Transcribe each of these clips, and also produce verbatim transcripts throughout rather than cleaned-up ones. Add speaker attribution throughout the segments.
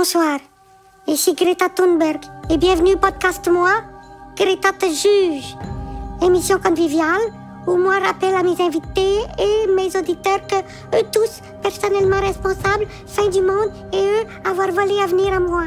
Speaker 1: Bonsoir, ici Greta Thunberg et bienvenue au podcast Moi, Greta te juge. Émission conviviale où moi rappelle à mes invités et mes auditeurs que eux tous, personnellement responsables, fin du monde et eux, avoir volé à venir à moi.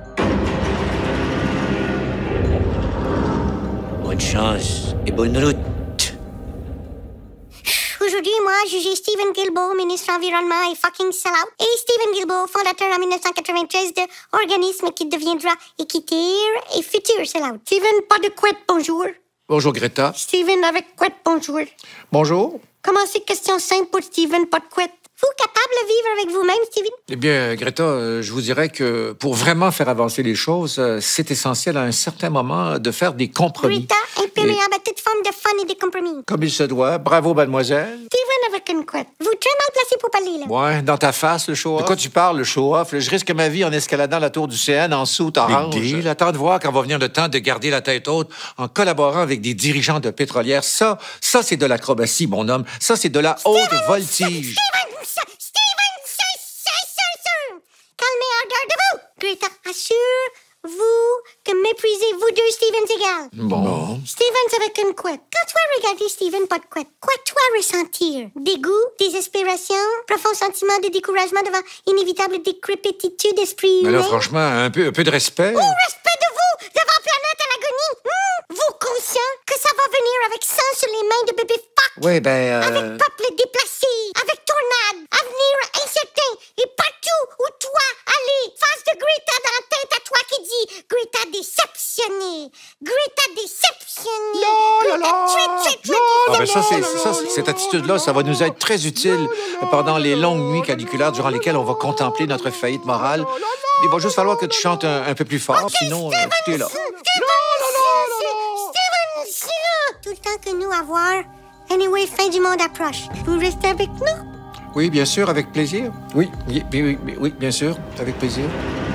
Speaker 2: Bonne chance et bonne route.
Speaker 1: Aujourd'hui, moi, jugé Stephen Guilbeault, ministre environnement et fucking sellout. Et Stephen Guilbeault, fondateur en dix-neuf cent quatre-vingt-treize de organisme qui deviendra Équiterre et futur sellout. Stephen, pas de couette, bonjour.
Speaker 3: Bonjour, Greta.
Speaker 1: Stephen, avec couette, bonjour.
Speaker 3: Bonjour.
Speaker 1: Commencez question simple pour Stephen, pas de couette. Vous capable de vivre avec vous-même, Stephen?
Speaker 3: Eh bien, Greta, euh, je vous dirais que pour vraiment faire avancer les choses, euh, c'est essentiel à un certain moment de faire des compromis.
Speaker 1: Greta, imperméable à toute forme de fun et de compromis.
Speaker 3: Comme il se doit. Bravo, mademoiselle.
Speaker 1: Stephen avec une couette. Vous très mal placé pour parler, là.
Speaker 3: Ouais, dans ta face, le show-off. De quoi tu parles, le show-off? Je risque ma vie en escaladant la tour du C N en soute orange. Big deal. Attends de voir quand va venir le temps de garder la tête haute en collaborant avec des dirigeants de pétrolières. Ça, ça, c'est de l'acrobatie, mon homme. Ça, c'est de la haute
Speaker 1: Stephen,
Speaker 3: voltige.
Speaker 1: Stephen, Stephen, c'est, c'est, c'est, c'est. Calmez ardeur de vous. Greta, assure-vous que méprisez-vous deux Stephens égales.
Speaker 3: Bon.
Speaker 1: Stephens avec une couette. Quand toi regarder Stephen pas de couette, quoi toi ressentir? Dégoût, désespération, profond sentiment de découragement devant inévitable décrépitude d'esprit
Speaker 3: Mais
Speaker 1: humain?
Speaker 3: là, franchement, un peu, un peu de respect.
Speaker 1: Oh, respect de vous, devant planète à l'agonie. Hum, vous conscient que ça va venir avec sang sur les mains de bébé fuck?
Speaker 3: Oui, ben... Euh...
Speaker 1: Avec peuple déplacé, avec tornade, avenir incertain, et partout où toi allez, face de Greta dans la tête à toi qui dit Greta déceptionnée, Greta déceptionnée,
Speaker 3: Là, là,
Speaker 1: Greta
Speaker 3: là,
Speaker 1: très, très, très
Speaker 3: là. Ah ben ça, c'est,
Speaker 1: déceptionnée.
Speaker 3: ça, c'est- cette attitude-là, ça va nous être très utile pendant les longues nuits caniculaires durant lesquelles on va contempler notre faillite morale. Il va juste falloir que tu chantes un, un peu plus fort, sinon, euh, écoutez là.
Speaker 1: Steven, Steven, c'est là. Tout le temps que nous avoir. Anyway, fin du monde approche. Vous restez avec nous?
Speaker 3: Oui, bien sûr, avec plaisir. Oui, oui, oui, oui, oui, bien sûr, avec plaisir.